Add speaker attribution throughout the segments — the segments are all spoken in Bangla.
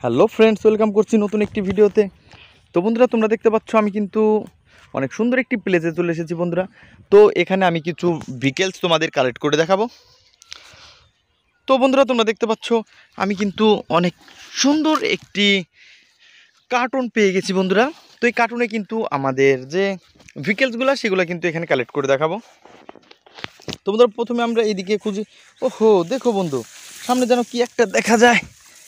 Speaker 1: হ্যালো ফ্রেন্ডস, ওয়েলকাম করছি নতুন একটি ভিডিওতে। তো বন্ধুরা, তোমরা দেখতে পাচ্ছ আমি কিন্তু অনেক সুন্দর একটি প্লেসে চলে এসেছি বন্ধুরা। তো এখানে আমি কিছু ভিকেলস তোমাদের কালেক্ট করে দেখাবো। তো বন্ধুরা, তোমরা দেখতে পাচ্ছ আমি কিন্তু অনেক সুন্দর একটি কার্টুন পেয়ে গেছি বন্ধুরা। তো এই কার্টুনে কিন্তু আমাদের যে ভিকেলসগুলো সেগুলো কিন্তু এখানে কালেক্ট করে দেখাবো। তো বন্ধুরা, প্রথমে আমরা এইদিকে খুঁজি। ওহো, দেখো বন্ধু, সামনে যেন কি একটা দেখা যায়।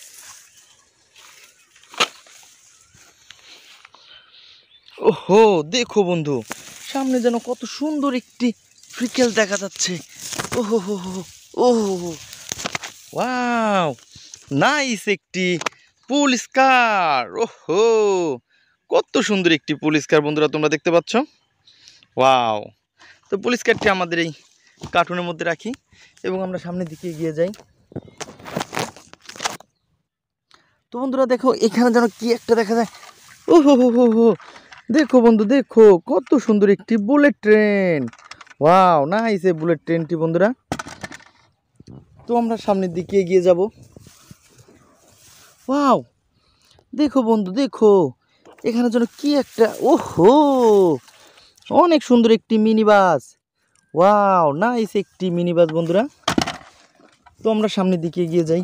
Speaker 1: ওহো, দেখো বন্ধু, সামনে যেন কত সুন্দর একটি ফ্রিকেল দেখা যাচ্ছে। ওহো হো হো, ওহো, ওয়াও, নাইস একটি পুলিশ কার। ওহো, কত সুন্দর একটি পুলিশ কার বন্ধুরা, তোমরা দেখতে পাচ্ছ। ওয়াও, তো পুলিশ কারটি আমাদের এই কার্টুনের মধ্যে রাখি এবং আমরা সামনের দিকে এগিয়ে যাই। তো বন্ধুরা দেখো, এখানে যেন কি একটা দেখা যায়। ওহো হো হো হো, দেখো বন্ধু, দেখো কত সুন্দর একটি বুলেট ট্রেন। ওয়াও, নাইস এই বুলেট ট্রেনটি বন্ধুরা। তো আমরা সামনের দিকে এগিয়ে যাব। ওয়াও, দেখো বন্ধু, দেখো এখানে যেন কি একটা, ওহো, অনেক সুন্দর একটি মিনি বাস। ওয়াও, নাইস একটি মিনি বাস বন্ধুরা। তো আমরা সামনের দিকে এগিয়ে যাই।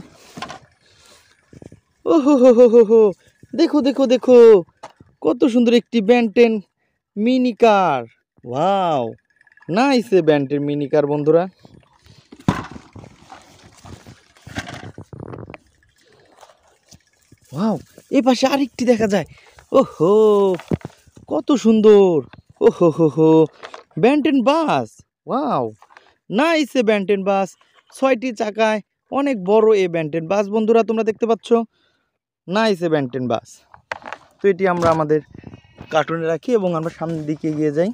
Speaker 1: ওহো হো হো হো হো, দেখো দেখো দেখো কত সুন্দর একটি ব্যান্টেন মিনি কার। ওয়াও, নাইস এ ব্যান্টেন মিনি কার বন্ধুরা। ওয়াও, এই পাশে আরেকটি দেখা যায়। ওহো, কত সুন্দর। ওহো হো হো, ব্যান্টেন বাস। ওয়াও, নাইস এ ব্যান্টেন বাস, 6টি চাকায় অনেক বড় এ ব্যান্টেন বাস বন্ধুরা, তোমরা দেখতে পাচ্ছ। নাইস এ ব্যান্টেন বাস। তো এটি আমরা আমাদের কার্টুনে রাখি এবং আমরা সামনের দিকে এগিয়ে যাই।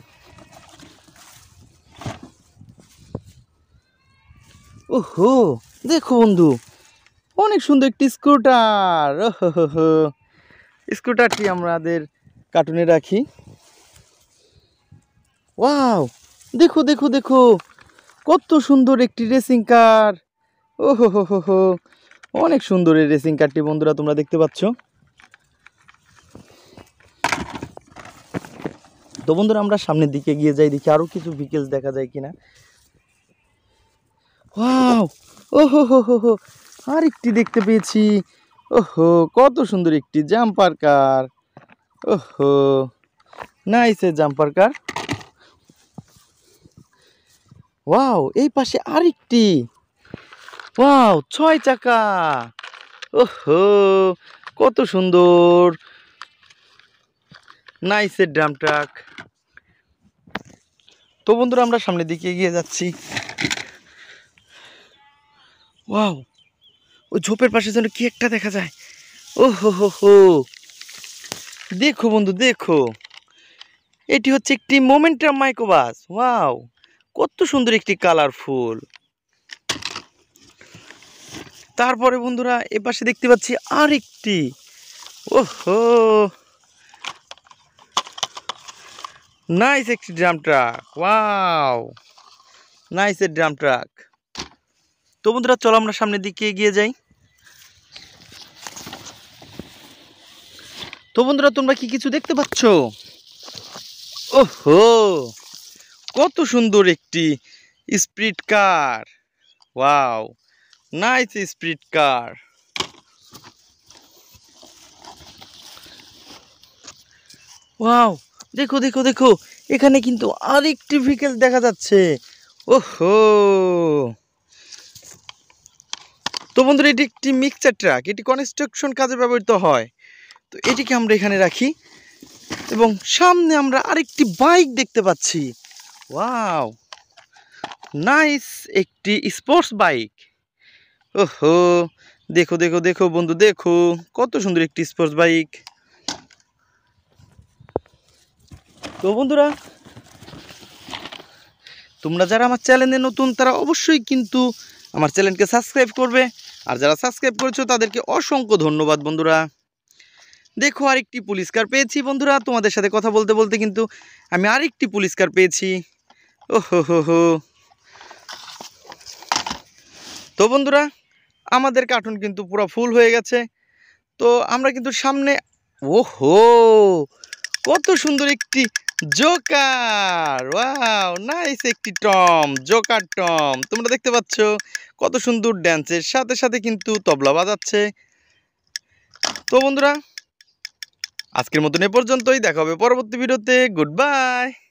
Speaker 1: ওহো, দেখো বন্ধু, অনেক সুন্দর একটি স্কুটার। ওহো, স্কুটারটি আমাদের কার্টুনে রাখি। ওয়াও, দেখো দেখো দেখো কত সুন্দর একটি রেসিং কার। ওহো হো হো হো, অনেক সুন্দর এই রেসিং কারটি বন্ধুরা, তোমরা দেখতে পাচ্ছ। তো বন্ধুরা, আমরা সামনের দিকে গিয়ে যাই, দেখি আরো কিছু ভিকেলস দেখা যায় কিনা। ওয়াও, ওহো হো হো হো, আরেকটি দেখতে পেয়েছি। ওহো, কত সুন্দর একটি জাম্পার কার। ওহো, নাইস এ জাম্পার কার। ওয়াও, এই পাশে আরেকটি। ওয়াও, 6 চাকা। ওহো, কত সুন্দর, নাইস এ ড্রাম ট্রাক। তো বন্ধুরা, আমরা সামনের দিকে এগিয়ে যাচ্ছি। ওয়াও, ওই ঝোপের পাশে যেন কি একটা দেখা যায়। ওহো হো হো, দেখো বন্ধু, দেখো এটি হচ্ছে একটি মোমেন্টাম মাইক্রোবাস। ওয়াও, কত সুন্দর একটি কালারফুল। তারপরে বন্ধুরা, এপাশে দেখতে পাচ্ছি আরেকটি। ওহো, নাইস একটি ড্রাম ট্রাক। ওয়াও, নাইস এর ড্রাম ট্রাক। তো বন্ধুরা, চলো আমরা সামনের দিকে এগিয়ে যাই। তো বন্ধুরা, তোমরা কি কিছু দেখতে পাচ্ছ? ওহো, কত সুন্দর একটি speed car. Wow, nice speed car. Wow, দেখো দেখো দেখো, এখানে কিন্তু আরেকটি ভেহিকেল দেখা যাচ্ছে। ওহো, তো বন্ধুরা, এটি একটি মিক্সার ট্রাক, এটি কনস্ট্রাকশন কাজে ব্যবহৃত হয়। তো এটিকে আমরা এখানে রাখি এবং সামনে আমরা আরেকটি বাইক দেখতে পাচ্ছি। ওয়াও, নাইস একটি স্পোর্টস বাইক। ওহো, দেখো দেখো দেখো বন্ধু, দেখো কত সুন্দর একটি স্পোর্টস বাইক। তো বন্ধুরা, তোমরা যারা আমার চ্যানেলে নতুন তারা অবশ্যই কিন্তু আমার চ্যানেলকে সাবস্ক্রাইব করবে, আর যারা সাবস্ক্রাইব করেছো তাদেরকে অসংখ্য ধন্যবাদ বন্ধুরা। দেখো, আরেকটি পুলিশ কার পেয়েছি বন্ধুরা, তোমাদের সাথে কথা বলতে বলতে কিন্তু আমি আরেকটি পুলিশ কার পেয়েছি। ওহো হো হো, তো বন্ধুরা, আমাদের কার্টুন কিন্তু পুরো ফুল হয়ে গেছে। তো আমরা কিন্তু সামনে, ওহো কত সুন্দর একটি জোকার, ওয়াও নাইস একটি টম, জোকার টম। তোমরা দেখতে পাচ্ছ কত সুন্দর ড্যান্সের সাথে সাথে কিন্তু তবলা বাজাচ্ছে। তো বন্ধুরা আজকের মতন এ পর্যন্তই, দেখা হবে পরবর্তী ভিডিওতে। Good bye.